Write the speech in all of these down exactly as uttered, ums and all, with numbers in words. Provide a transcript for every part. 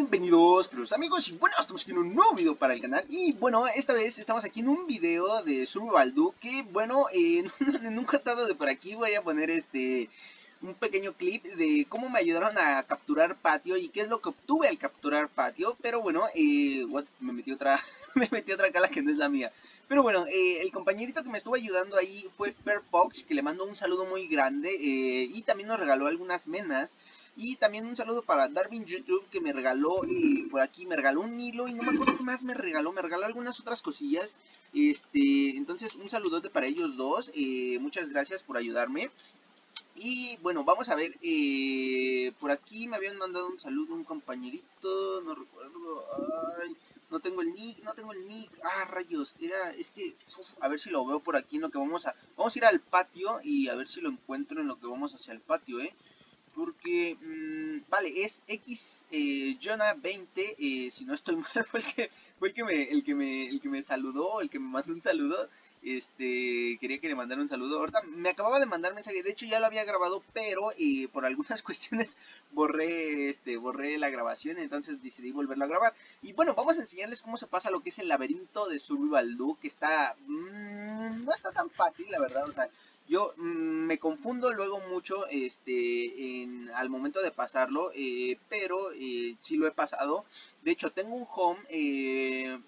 Bienvenidos, queridos amigos, y bueno, estamos aquí en un nuevo video para el canal. Y bueno, esta vez estamos aquí en un video de Survival Duke. Que bueno, eh, en un costado de por aquí voy a poner este un pequeño clip de cómo me ayudaron a capturar patio y qué es lo que obtuve al capturar patio. Pero bueno, eh, what? me metí otra me metí otra cala que no es la mía. Pero bueno, eh, el compañerito que me estuvo ayudando ahí fue Fairfox, que le mando un saludo muy grande, eh, y también nos regaló algunas menas. Y también un saludo para Darwin YouTube, que me regaló, eh, por aquí me regaló un hilo y no me acuerdo qué más me regaló, me regaló algunas otras cosillas. Este, entonces un saludote para ellos dos, eh, muchas gracias por ayudarme. Y bueno, vamos a ver, eh, por aquí me habían mandado un saludo un compañerito, no recuerdo, ay, no tengo el nick, no tengo el nick, ah, rayos, era, es que, uf, a ver si lo veo por aquí en lo que vamos a, vamos a ir al patio y a ver si lo encuentro en lo que vamos hacia el patio, eh. Porque, mmm, vale, es X eh, Jonah veinte, eh, si no estoy mal, fue el que, fue el que, me, el, que me, el que me saludó, el que me mandó un saludo. Este, quería que le mandara un saludo. Ahorita me acababa de mandar mensaje, de hecho ya lo había grabado, pero eh, por algunas cuestiones borré, este, borré la grabación, entonces decidí volverlo a grabar. Y bueno, vamos a enseñarles cómo se pasa lo que es el laberinto de Survival Duke, que está, mmm, no está tan fácil, la verdad, o sea, yo mmm, me confundo luego mucho este, en, al momento de pasarlo, eh, pero eh, sí lo he pasado. De hecho, tengo un home eh,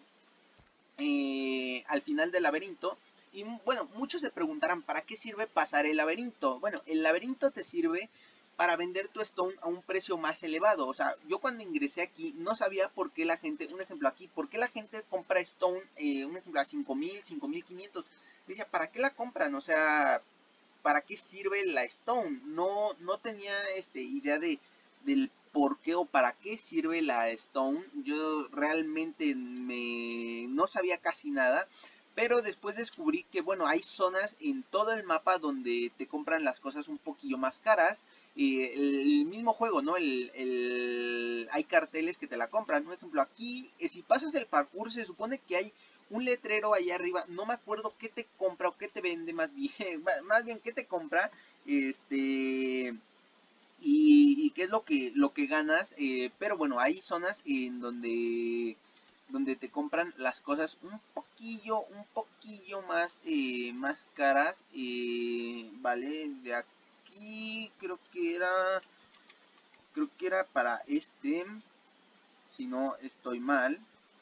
eh, al final del laberinto. Y bueno, muchos se preguntarán, ¿para qué sirve pasar el laberinto? Bueno, el laberinto te sirve para vender tu stone a un precio más elevado. O sea, yo cuando ingresé aquí no sabía por qué la gente, un ejemplo aquí, por qué la gente compra stone, eh, un ejemplo a cinco mil, cinco mil quinientos. Decía, ¿para qué la compran? O sea, ¿para qué sirve la stone? No, no tenía este, idea de, del por qué o para qué sirve la stone. Yo realmente me, no sabía casi nada. Pero después descubrí que, bueno, hay zonas en todo el mapa donde te compran las cosas un poquillo más caras. Eh, el mismo juego, ¿no? El, el, hay carteles que te la compran. Por ejemplo, aquí, eh, si pasas el parkour, se supone que hay un letrero allá arriba. No me acuerdo qué te compra o qué te vende más bien. Más bien, qué te compra. Este... Y, y qué es lo que, lo que ganas. Eh, pero bueno, hay zonas en donde donde te compran las cosas un poquillo, un poquillo más, eh, más caras, eh, vale, de aquí creo que era, creo que era para este, si no estoy mal.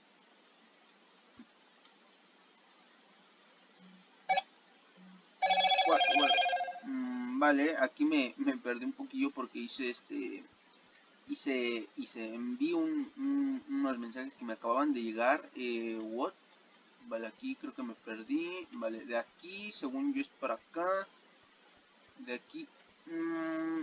Bueno, bueno, mmm, vale, aquí me, me perdí un poquillo porque hice este, hice, hice, envié un, un, unos mensajes que me acababan de llegar, eh, what, vale, aquí creo que me perdí, vale, de aquí, según yo es para acá, de aquí, mmm,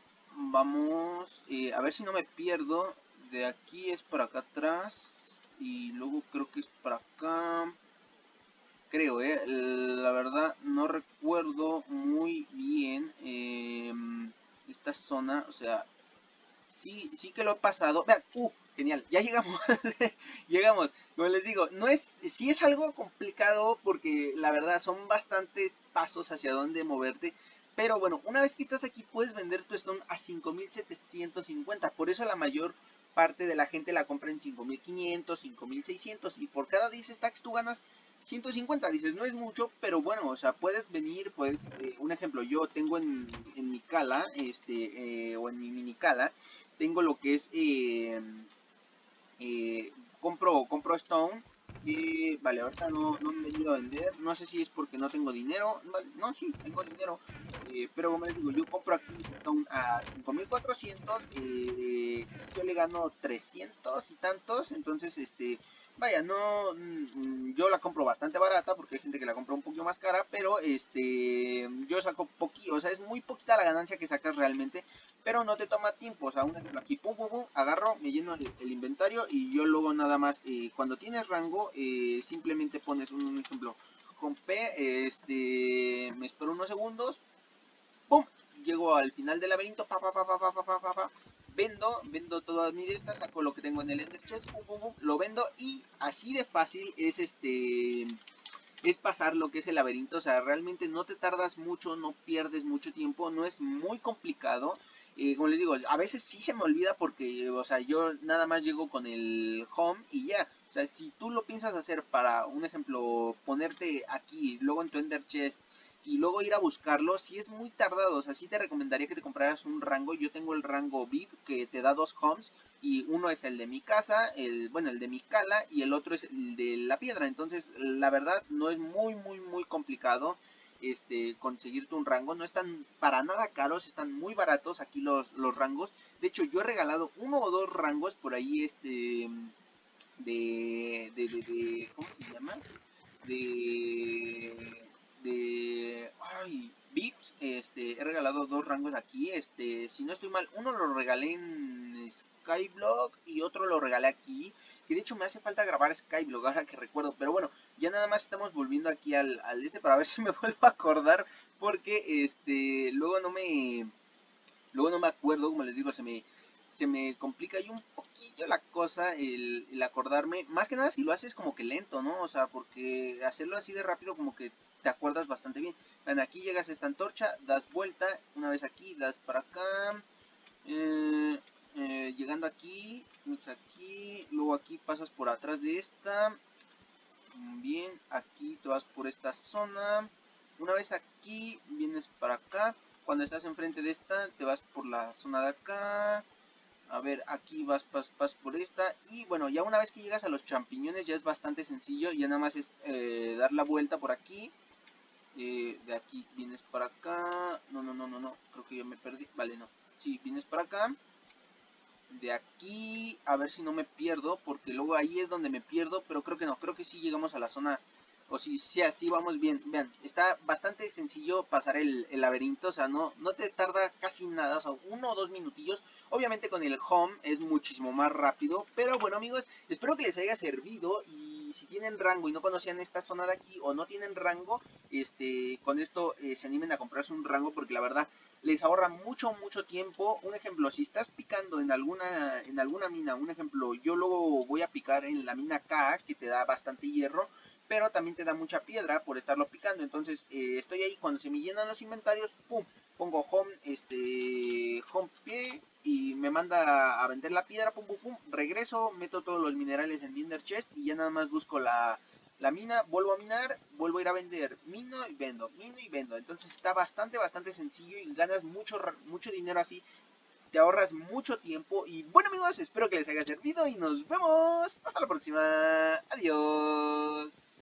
vamos, eh, a ver si no me pierdo, de aquí es para acá atrás, y luego creo que es para acá, creo, eh, la verdad no recuerdo muy bien eh, esta zona, o sea, sí, sí que lo he pasado. Vean, uh, genial, ya llegamos, llegamos. Como les digo, no es, sí es algo complicado porque la verdad son bastantes pasos hacia dónde moverte. Pero bueno, una vez que estás aquí puedes vender tu stone a cinco mil setecientos cincuenta. Por eso la mayor parte de la gente la compra en cinco mil quinientos, cinco mil seiscientos. Y por cada diez stacks tú ganas ciento cincuenta. Dices, no es mucho, pero bueno, o sea, puedes venir, puedes, eh, un ejemplo, yo tengo en, en mi cala, este, eh, o en mi mini cala, tengo lo que es eh, eh, compro compro stone y vale, ahorita no, no me he ido a vender, no sé si es porque no tengo dinero, vale, no, sí, tengo dinero, eh, pero como les digo, yo compro aquí stone a cinco mil cuatrocientos, eh, y yo le gano trescientos y tantos, entonces este, vaya, no, mm, yo la compro bastante barata porque hay gente que la compra un poquito más cara, pero este, yo saco poquito, o sea, es muy poquita la ganancia que sacas realmente, pero no te toma tiempo. O sea, un ejemplo aquí, pum, pum, pum, agarro, me lleno el, el inventario y yo luego nada más, eh, cuando tienes rango, eh, simplemente pones un, un ejemplo con P, este, me espero unos segundos, pum, llego al final del laberinto, pa, pa, pa, pa, pa, pa, pa, pa, pa, vendo, vendo todas mis de estas, saco lo que tengo en el Ender Chest, pum, pum, pum, lo vendo y así de fácil es este... es pasar lo que es el laberinto. O sea, realmente no te tardas mucho, no pierdes mucho tiempo, no es muy complicado. Eh, como les digo, a veces sí se me olvida porque, o sea, yo nada más llego con el home y ya. O sea, si tú lo piensas hacer para, un ejemplo, ponerte aquí, luego en tu Ender Chest y luego ir a buscarlo, sí es muy tardado. O sea, sí te recomendaría que te compraras un rango. Yo tengo el rango V I P que te da dos homes y uno es el de mi casa, el, bueno, el de mi cala y el otro es el de la piedra. Entonces, la verdad, no es muy, muy, muy complicado este conseguirte un rango. No están para nada caros, están muy baratos aquí los, los rangos. De hecho, yo he regalado uno o dos rangos por ahí, este, de, de, de, de ¿cómo se llama? De, de, ay, V I Ps, este, he regalado dos rangos aquí, este, si no estoy mal, uno lo regalé en Skyblock y otro lo regalé aquí, que de hecho me hace falta grabar Skyblock ahora que recuerdo, pero bueno, ya nada más estamos volviendo aquí al, al este para ver si me vuelvo a acordar, porque este, luego no me, luego no me acuerdo, como les digo, se me, se me complica ahí un poquillo la cosa, el, el acordarme, más que nada si lo haces como que lento, ¿no? O sea, porque hacerlo así de rápido como que te acuerdas bastante bien. Ven, aquí llegas a esta antorcha, das vuelta, una vez aquí, das para acá, eh, eh, llegando aquí, aquí, luego aquí pasas por atrás de esta, bien, aquí te vas por esta zona, una vez aquí, vienes para acá, cuando estás enfrente de esta, te vas por la zona de acá, a ver, aquí vas, vas, vas por esta, y bueno, ya una vez que llegas a los champiñones ya es bastante sencillo, ya nada más es eh, dar la vuelta por aquí, eh, de aquí vienes para acá, no, no, no, no, no, creo que yo me perdí, vale, no, sí, vienes para acá, de aquí, a ver si no me pierdo, porque luego ahí es donde me pierdo, pero creo que no, creo que sí llegamos a la zona, o si sí, así vamos bien, vean, está bastante sencillo pasar el, el laberinto, o sea, no, no te tarda casi nada, o sea, uno o dos minutillos, obviamente con el home es muchísimo más rápido, pero bueno amigos, espero que les haya servido, y si tienen rango y no conocían esta zona de aquí, o no tienen rango, este, con esto eh, se animen a comprarse un rango, porque la verdad, les ahorra mucho, mucho tiempo. Un ejemplo, si estás picando en alguna, en alguna mina, un ejemplo, yo luego voy a picar en la mina K, que te da bastante hierro, pero también te da mucha piedra por estarlo picando. Entonces, eh, estoy ahí, cuando se me llenan los inventarios, pum, pongo home, este, home pie, y me manda a vender la piedra, pum, pum, pum, regreso, meto todos los minerales en mi Ender Chest, y ya nada más busco la la mina, vuelvo a minar, vuelvo a ir a vender, mino y vendo, mino y vendo. Entonces está bastante, bastante sencillo y ganas mucho, mucho dinero así. Te ahorras mucho tiempo. Y bueno amigos, espero que les haya servido y nos vemos. Hasta la próxima. Adiós.